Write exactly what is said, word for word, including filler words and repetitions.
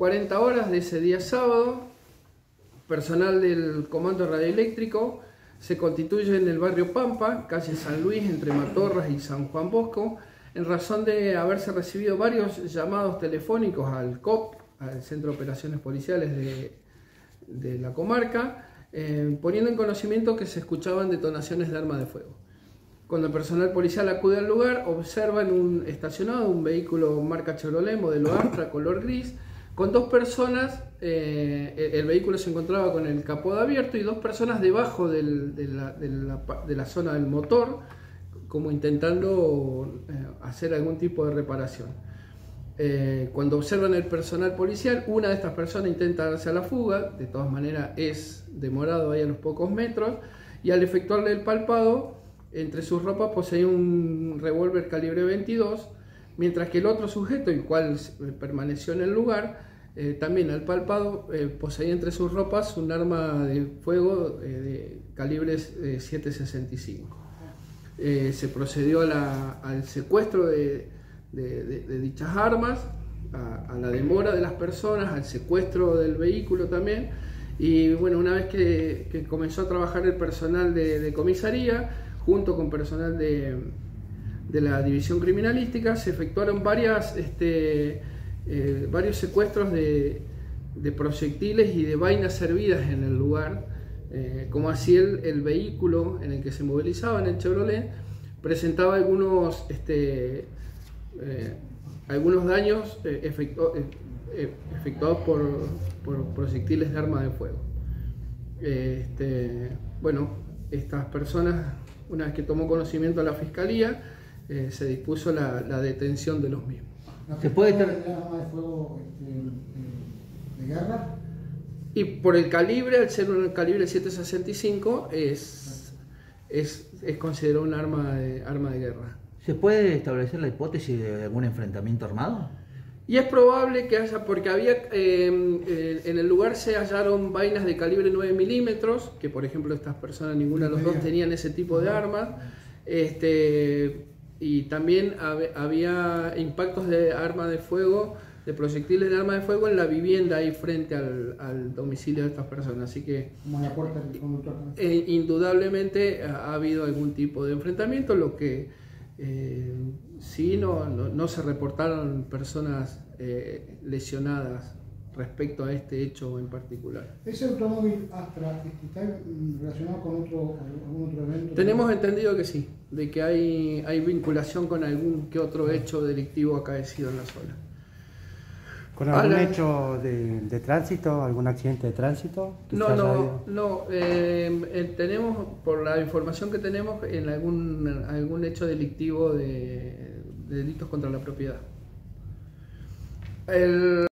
cuarenta horas de ese día sábado, personal del Comando Radioeléctrico se constituye en el barrio Pampa, calle San Luis, entre Matorras y San Juan Bosco, en razón de haberse recibido varios llamados telefónicos al C O P, al Centro de Operaciones Policiales de, de la comarca, eh, poniendo en conocimiento que se escuchaban detonaciones de armas de fuego. Cuando el personal policial acude al lugar, observan un estacionado un vehículo marca Chevrolet, modelo Astra, color gris, con dos personas. Eh, el vehículo se encontraba con el capó abierto y dos personas debajo del, de, la, de, la, de la zona del motor, como intentando eh, hacer algún tipo de reparación. Eh, cuando observan el personal policial, una de estas personas intenta darse a la fuga, de todas maneras es demorado ahí a los pocos metros, y al efectuarle el palpado, entre sus ropas poseía un revólver calibre veintidós, mientras que el otro sujeto, el cual permaneció en el lugar, eh, también al palpado, eh, poseía entre sus ropas un arma de fuego eh, de calibre eh, siete sesenta y cinco. Eh, se procedió a la, al secuestro de, de, de, de dichas armas, a, a la demora de las personas, al secuestro del vehículo también. Y bueno, una vez que, que comenzó a trabajar el personal de, de comisaría, junto con personal de, de la división criminalística, se efectuaron varias, este, eh, varios secuestros de, de proyectiles y de vainas servidas en el lugar, eh, como así el, el vehículo en el que se movilizaban, el Chevrolet, presentaba algunos, este, eh, algunos daños eh, efectu eh, efectuados por, por proyectiles de arma de fuego. Eh, este, bueno, estas personas, una vez que tomó conocimiento la Fiscalía, eh, se dispuso la, la detención de los mismos. ¿Se puede tener el arma de fuego este, de, de guerra? Y por el calibre, al ser un calibre siete sesenta y cinco, es, es, es considerado un arma de, arma de guerra. ¿Se puede establecer la hipótesis de algún enfrentamiento armado? Y es probable que haya, porque había eh, eh, en el lugar se hallaron vainas de calibre nueve milímetros, que por ejemplo estas personas, ninguna de los dos tenían ese tipo de armas, este, y también hab, había impactos de arma de fuego, de proyectiles de arma de fuego en la vivienda ahí frente al, al domicilio de estas personas, así que como en la puerta del conductor. eh, indudablemente ha, ha habido algún tipo de enfrentamiento, lo que eh, sí no, no, no se reportaron personas eh, lesionadas respecto a este hecho en particular. ¿Ese automóvil Astra está relacionado con otro, algún otro evento? Tenemos entendido que sí, de que hay, hay vinculación con algún que otro hecho delictivo acaecido en la zona. ¿Con algún la... hecho de, de tránsito, algún accidente de tránsito? No, no, no. Eh, eh, tenemos, por la información que tenemos, en algún, algún hecho delictivo de, de delitos contra la propiedad. El...